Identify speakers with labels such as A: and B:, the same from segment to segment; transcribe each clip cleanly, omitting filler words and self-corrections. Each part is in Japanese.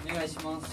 A: お願いします。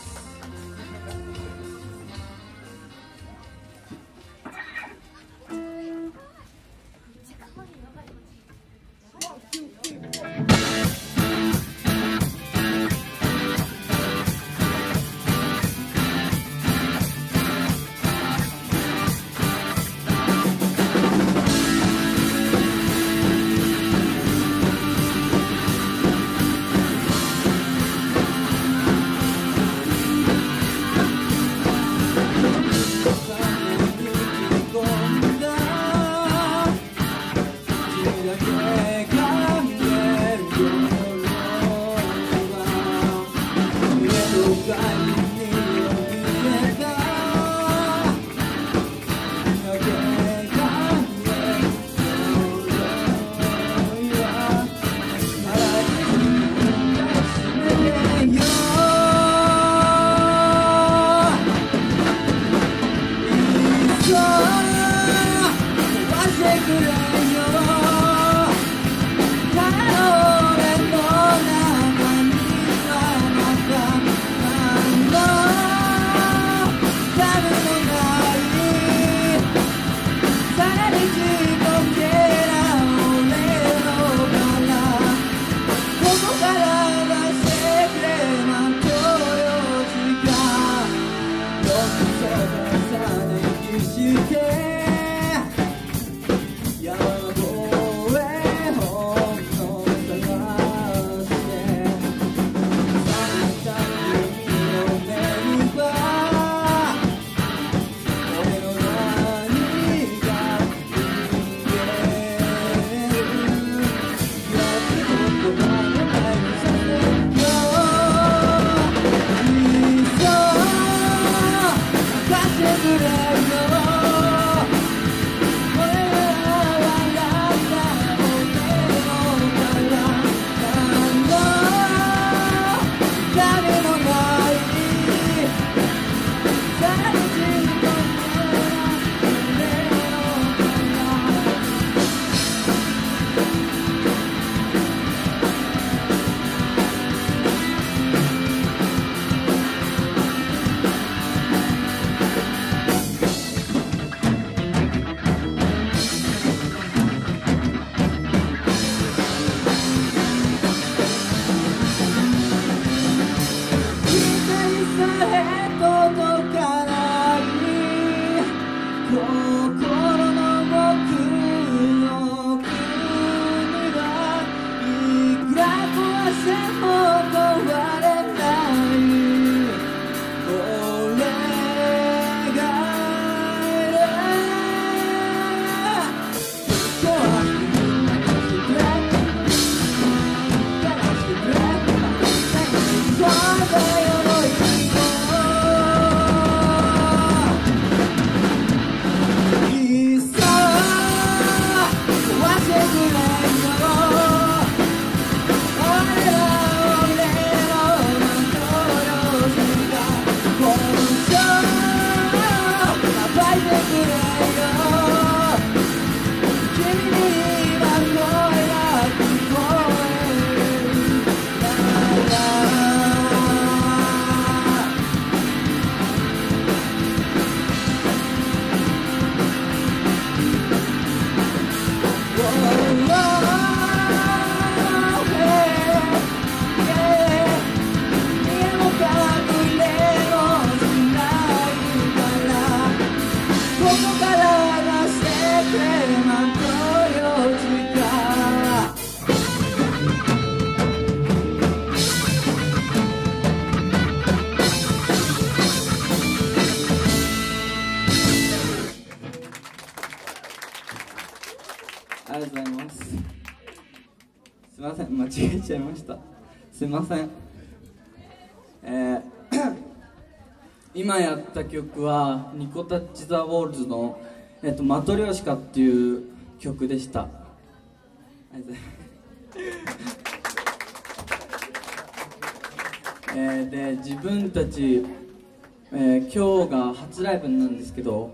A: ありがとうございます。すいません、間違えちゃいました。すいません。今やった曲はニコタッチ・ザ・ウォールズの、マトリョーシカっていう曲でした。ありがとうございます。で、自分たち、今日が初ライブなんですけど、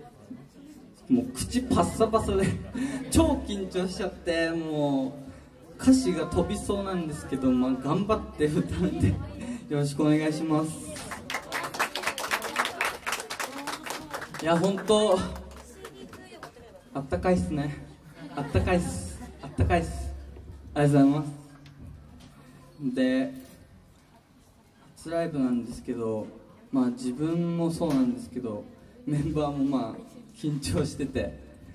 A: もう口パッサパサで超緊張しちゃって、もう歌詞が飛びそうなんですけど、頑張って歌うんでよろしくお願いします。いや本当あったかいっすね。あったかいっす。あったかいっす。ありがとうございます。で初ライブなんですけど、自分もそうなんですけどメンバーも緊張してて、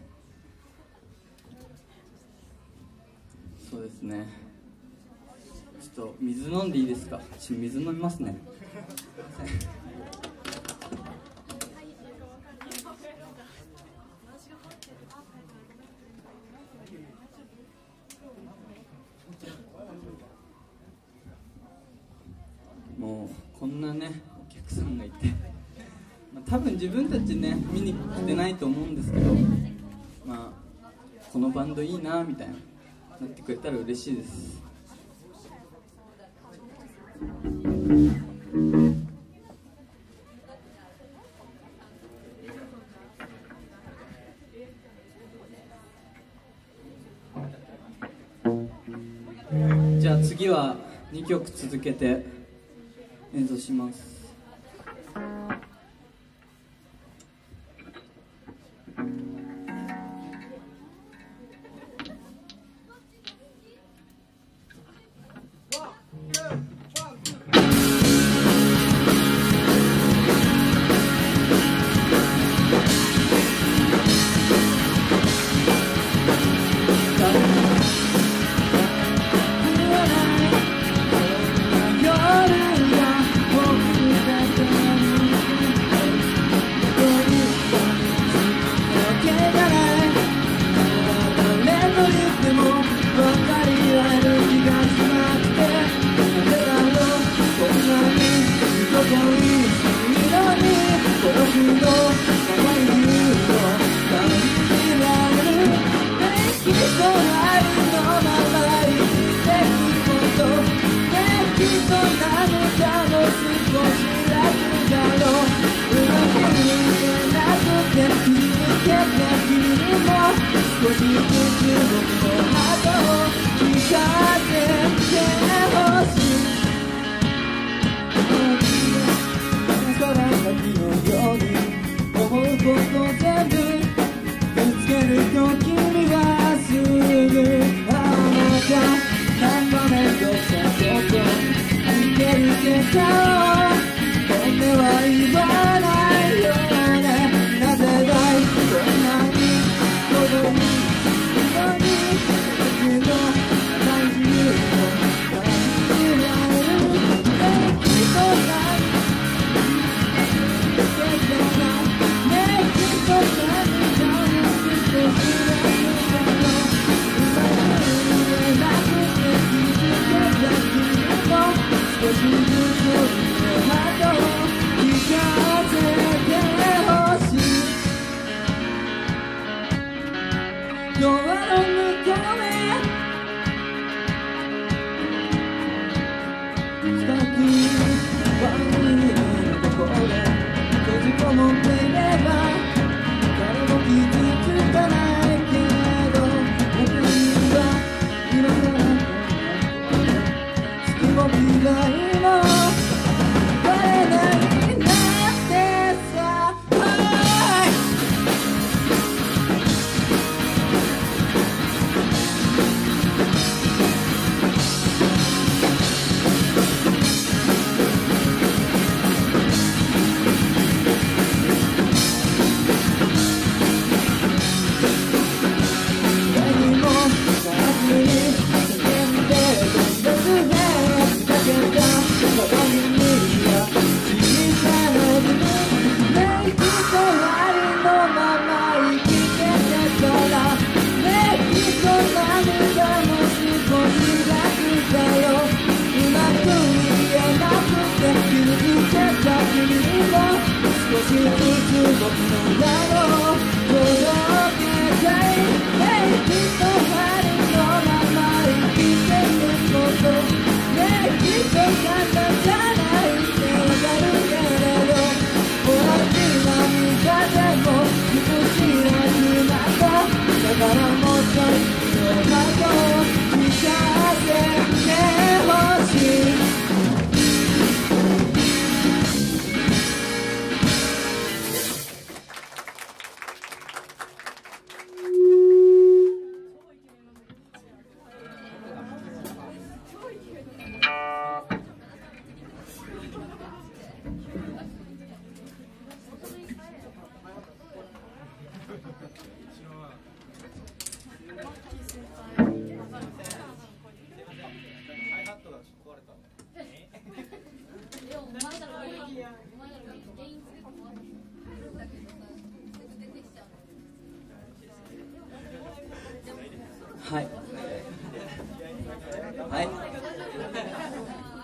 A: そうですね。ちょっと水飲んでいいですか？水飲みますね。もうこんなねお客さんがいて、多分自分たちね見に来てないと思うんですけど、このバンドいいなみたいななってくれたら嬉しいです。じゃあ次は2曲続けて演奏します。夜が僕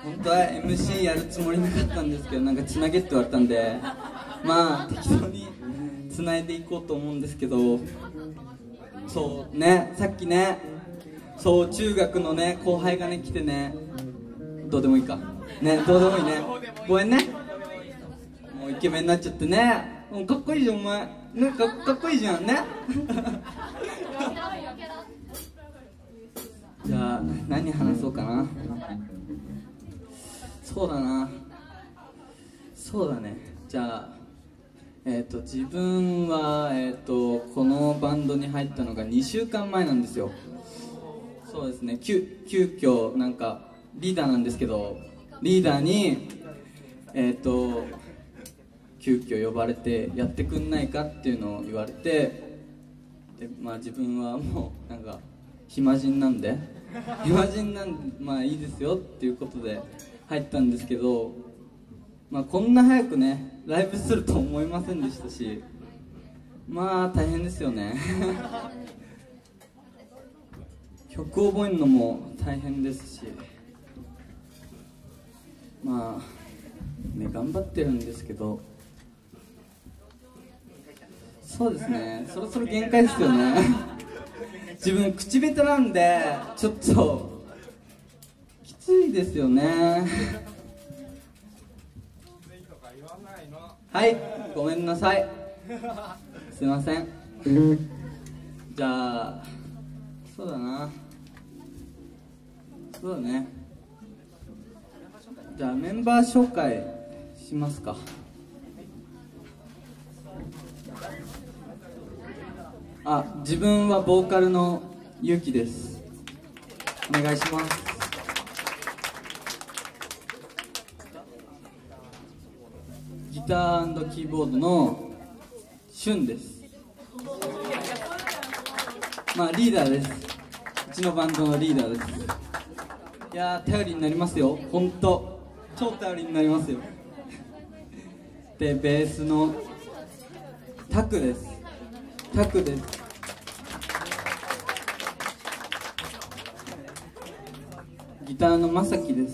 A: 本当は MC やるつもりなかったんですけど、なんかつなげって言われたんで、まあ適当につないでいこうと思うんですけど、そうね、さっきね、そう中学のね後輩がね来てね、どうでもいいかね、どうでもいいね、ごめんね、もうイケメンになっちゃってね、もうかっこいいじゃんお前ね、かっこいいじゃんねじゃあ何話そうかな。そうだな、そうだね、じゃあ自分はこのバンドに入ったのが2週間前なんですよ。そうですね、急遽なんかリーダーなんですけど、リーダーに急遽呼ばれてやってくんないかっていうのを言われて、でまあ自分はもうなんか暇人なんでまあいいですよっていうことで入ったんですけど、まあこんな早くねライブすると思いませんでしたし、まあ大変ですよね曲を覚えるのも大変ですし、まあね頑張ってるんですけど、そうですね、そろそろ限界ですよね自分口下手なんでちょっときついですよねはい、ごめんなさいすいませんじゃあそうだな、そうだね、じゃあメンバー紹介しますか。自分はボーカルのゆうきです。お願いします。ギター&キーボードのしゅんです。まあリーダーです。うちのバンドのリーダーです。いやー頼りになりますよ、ほんと超頼りになりますよでベースのタクです。ギターのまさきです。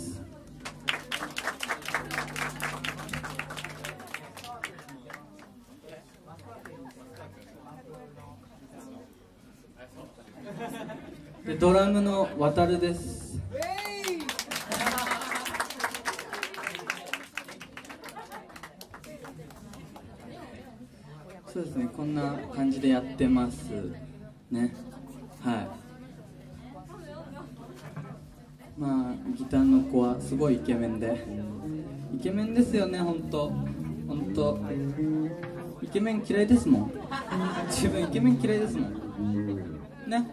A: でドラムのわたるです。そうですね、こんな感じでやってますね。はい、まあギターの子はすごいイケメンで、イケメンですよね、ほんとイケメン嫌いですもん自分イケメン嫌いですもんね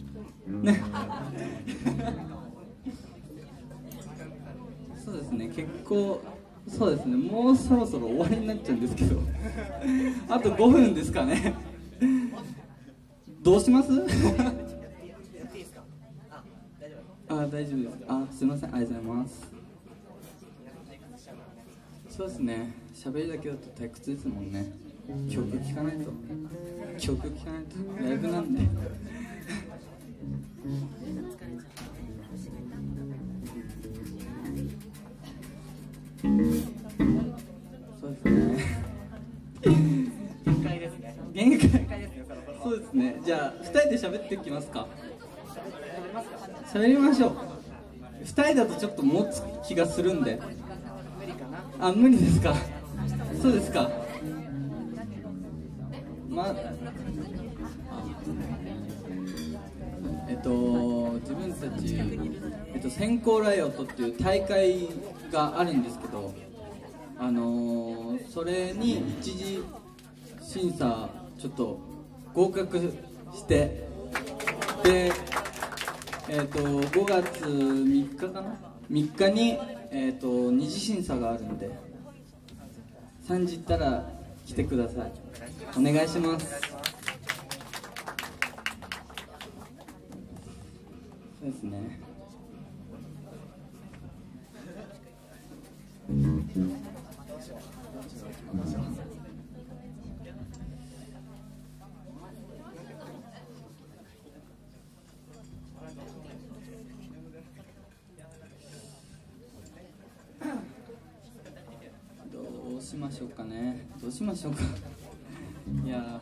A: そうですね、結構そうですね、もうそろそろ終わりになっちゃうんですけどあと5分ですかねどうします大丈夫です。すいません、ありがとうございます。そうですね、喋りだけだと退屈ですもんね。曲聴かないとライブなんでそうですね限界ですよ。そうですね、じゃあ2人で喋っていきますか。喋りましょう。2人だとちょっと持つ気がするんで。無理ですか。そうですか。自分たち、先行ライオットっていう大会があるんですけど、それに一次審査ちょっと合格して、で5月3日かな、3日に二次審査があるんで、3時行ったら来てください。お願いします。そうですね。 しましょうかね。どうしましょうか。いや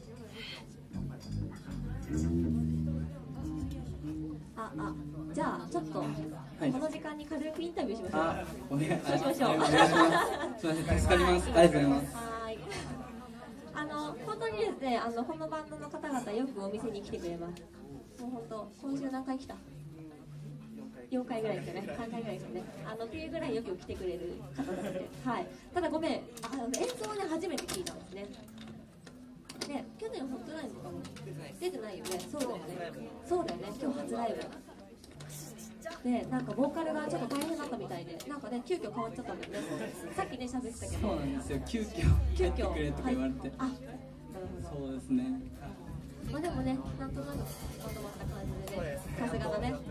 B: じゃあちょっと、この時間に軽くインタビューしましょう。
A: お願いしましょう。
B: すみま
A: せん、助かります。ありがとうございます。
B: はい。本当にですね、このバンドの方々よくお店に来てくれます。もう本当、今週何回来た？4回ぐらいですよね、3回ぐらいですよね。っていうぐらいよく来てくれる方たちで、はい。ただごめん、演奏をね初めて聞いたんですね。で、去年ホットラインとかも出てないよね。そうだよね。そうだよね。今日初ライブ。で、なんかボーカルがちょっと大変だったみたいで、なんかね急遽変わっちゃったんだよね。さっきね喋ってたけど。
A: そうなんですよ。急遽やってくれとか言われて。なるほど。そうですね。
B: まあでもね、なんとなくまとまった感じでね、さすがだね。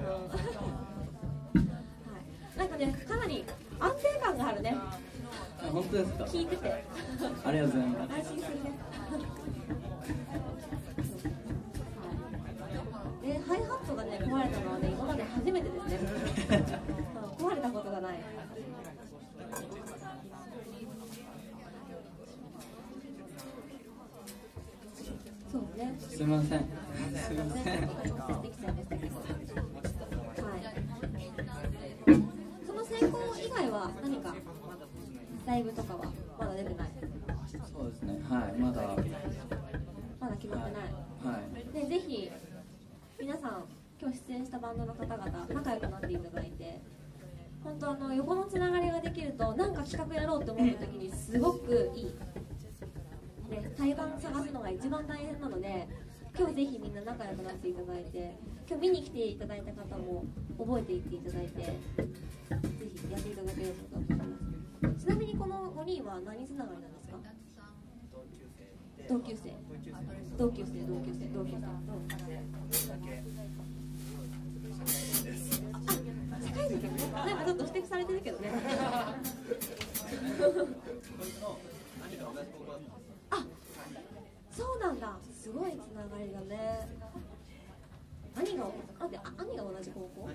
B: なんかね、かなり安定感があるね。
A: 本当ですか。
B: 聞いてて。
A: ありがとうございます。
B: 安心するね。で、ハイハットがね壊れたのはね今まで初めてですね。壊れたことがない。そうね。
A: すみません。すみません。
B: できちゃいましたけど。はい。その選考以外は何かライブとかはまだ出てない。
A: そうですね。はい。まだ
B: 決まってない。はい。で、ぜひ皆さん今日出演したバンドの方々仲良くなっていただいて、本当横のつながりができるとなんか企画やろうと思った時にすごくいい。ね、対バン探すのが一番大変なので、今日ぜひみんな仲良くなっていただいて、今日見に来ていただいた方も覚えていっていただいて、ぜひやっていただければと思います。ちなみにこの5人は何つながりなんですか？同級生。社会人ね。なんかちょっと指摘されてるけどね。あ、そうなんだ。すごいつながりだね。兄が同じ高校？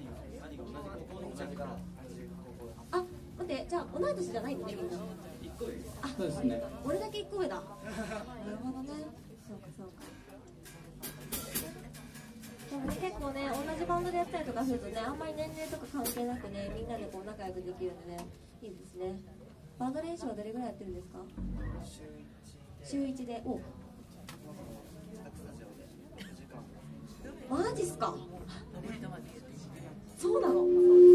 B: あ、待って、じゃあ同い年じゃないんだね、みんな。あ、
A: そうですね。
B: 俺だけ1個上だ。なるほどね。そうか。でもね、結構ね、同じバンドでやったりとかするとね、あんまり年齢とか関係なくね、みんなでこう仲良くできるんでね、いいですね。バンド練習はどれぐらいやってるんですか？週1で。お、マジっすか？そうなの？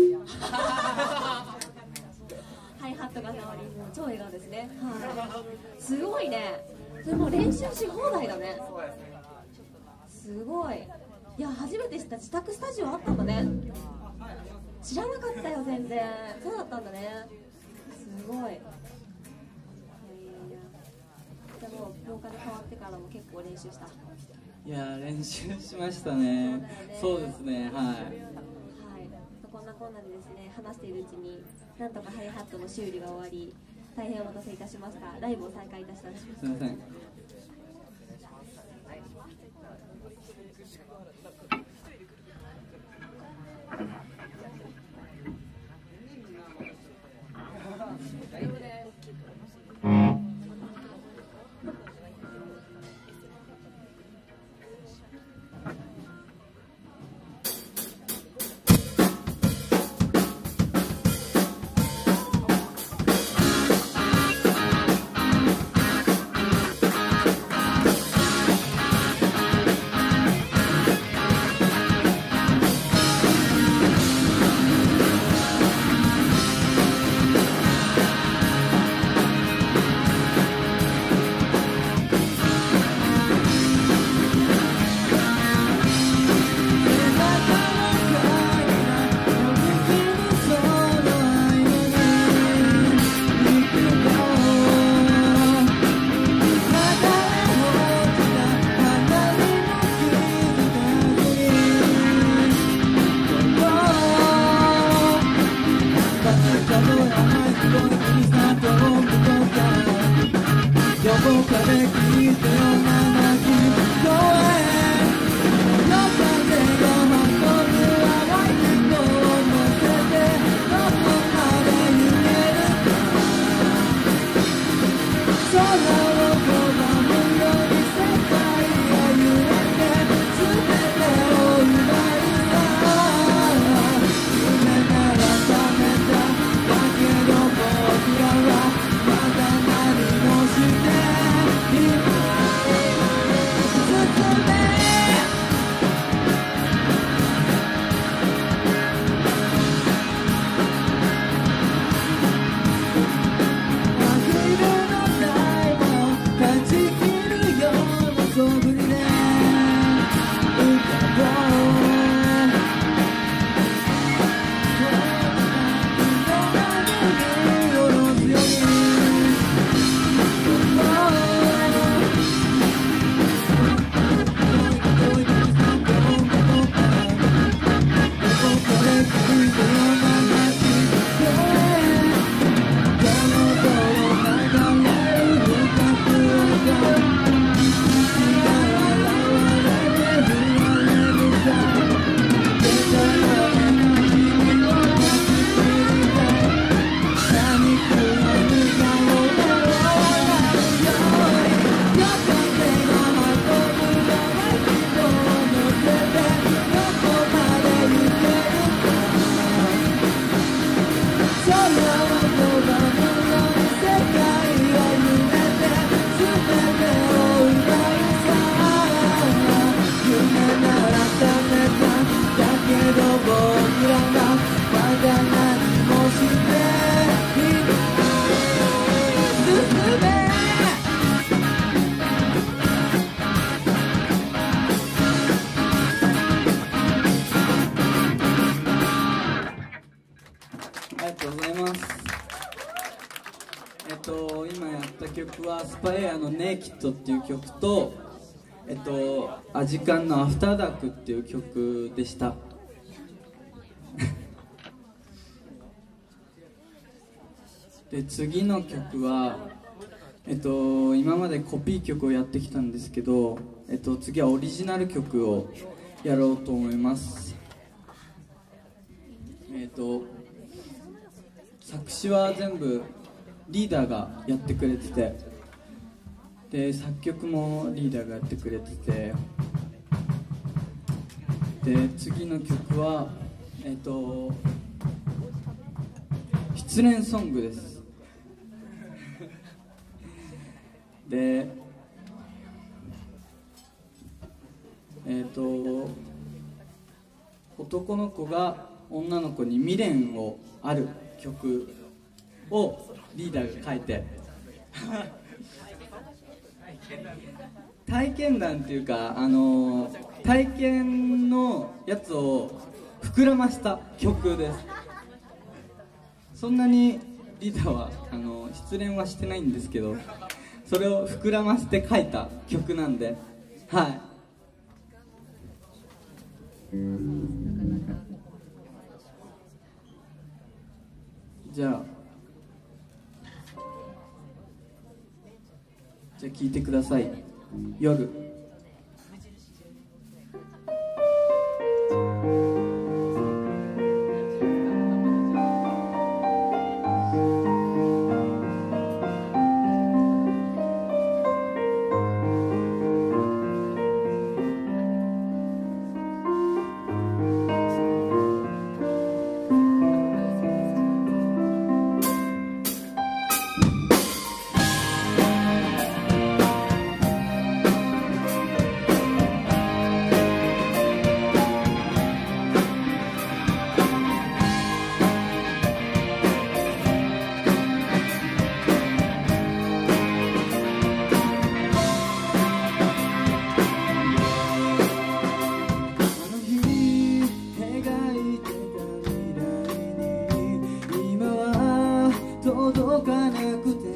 B: ハイハットが触り、もう超笑顔ですね。はい。すごいね。それもう練習し放題だね。すごい。いや、初めて知った。自宅スタジオあったんだね。知らなかったよ、全然。そうだったんだね。すごい。いや。でもボーカル変わってからも結構練習した。
A: いや、練習しましたね。そうですね。はい。
B: こんなこんなでですね、話しているうちになんとかハイハットの修理が終わり、大変お待たせいたしました。ライブを再開いたします。
A: すみません。 がとうございます。今やった曲はスパエアのネイキッドっていう曲と、アジカンのアフターダークっていう曲でした。で、次の曲は、今までコピー曲をやってきたんですけど、次はオリジナル曲をやろうと思います。作詞は全部リーダーがやってくれてて、で作曲もリーダーがやってくれてて、で次の曲は失恋ソングです。で男の子が女の子に未練をある曲をリーダーが書いて体験談っていうか、体験のやつを膨らました曲です。そんなにリーダーは失恋はしてないんですけど、それを膨らませて書いた曲なんで、はい。じゃあ聴いてください。夜。届かなくて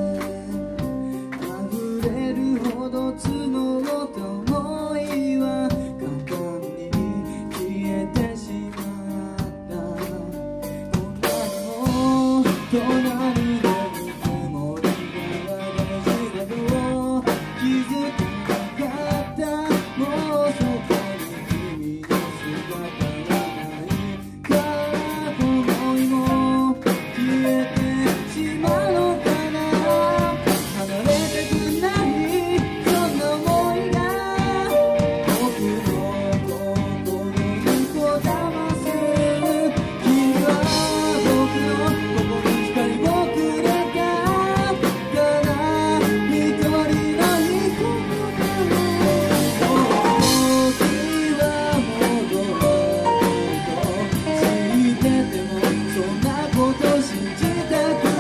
A: 溢れるほど募った想いは簡単に消えてしまった。こんなにも隣のぬくもりが大事だと気づかなかった。もうそこに君の姿はないから思いも消えて今のかな。離れたくないそんな想いが僕の心にこだます。君は僕のここに光をくれたから一人の人時は戻ると知っててもそんなこと信じたく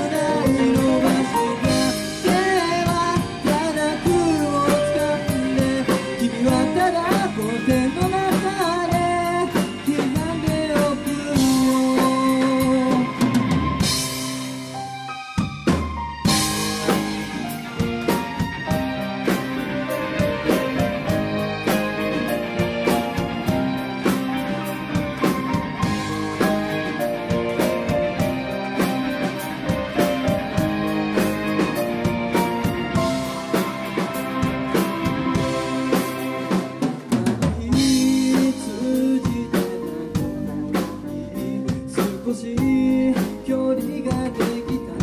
A: 少し距離ができた。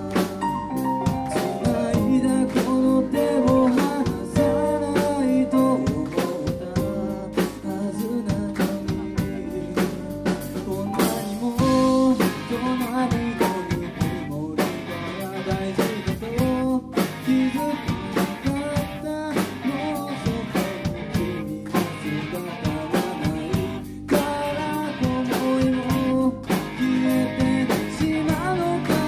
A: 繋いだこの手を離さないと思ったはずなのに、こんなにも隣のぬくもりが大事だと気づかなかった。もうそこに君の姿はないから思いも消えてしまうのか。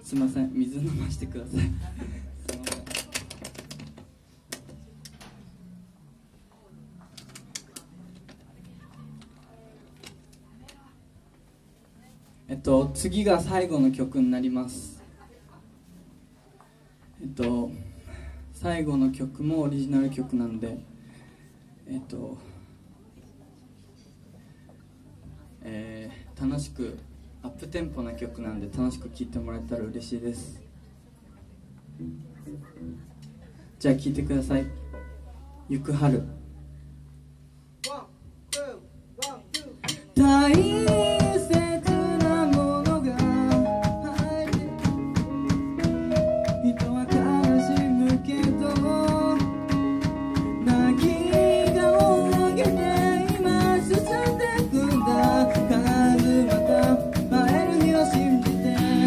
A: すいません、水飲ませてください。すいません。次が最後の曲になります。最後の曲もオリジナル曲なんで、楽しくアップテンポな曲なんで楽しく聴いてもらえたら嬉しいです。じゃあ聴いてください。行く春。大切なものが入って人は悲しむけど泣き顔を上げて今進んでくんだ。必ずまた会える日を信じて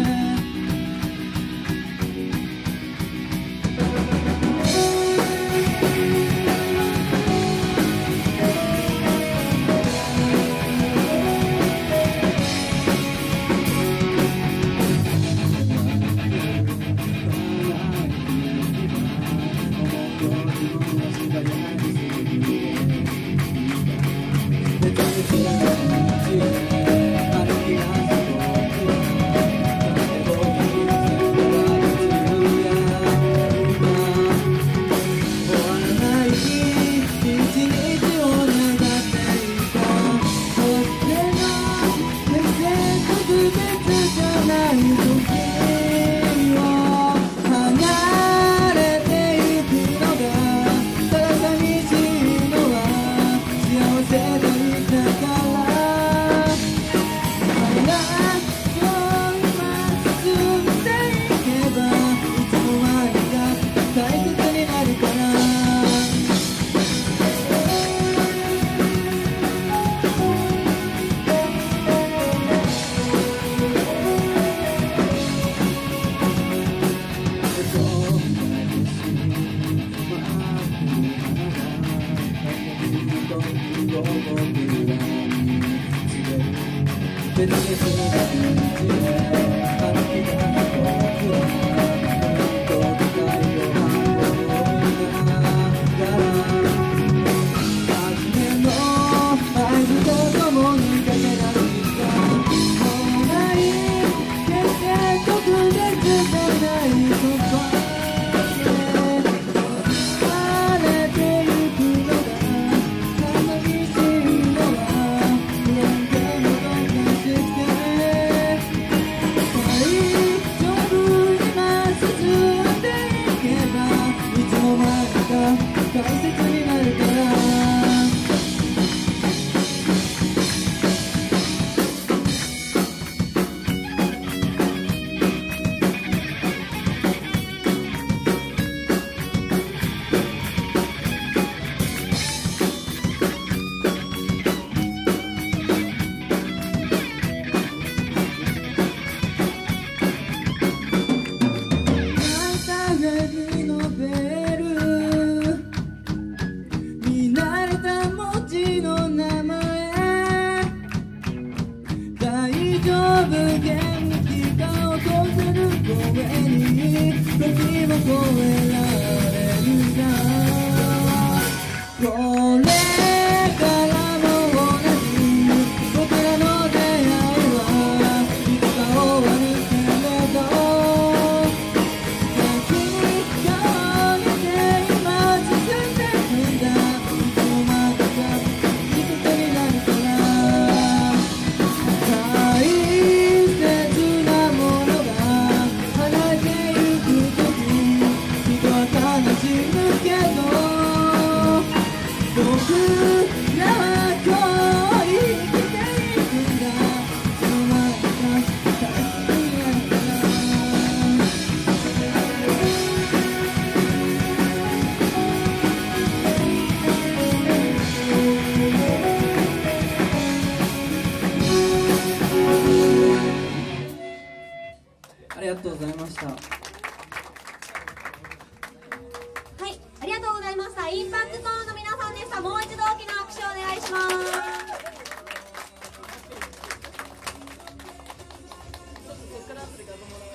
A: ありがとうございました。
B: はい、ありがとうございました。インパクトーンの皆さんでした。もう一度大きな拍手をお願いします。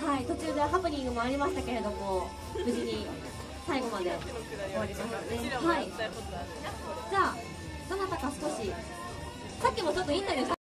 B: はい、途中でハプニングもありましたけれども、無事に最後まで終わりましたね。はい、じゃあどなたか少し、さっきもちょっとインタビュー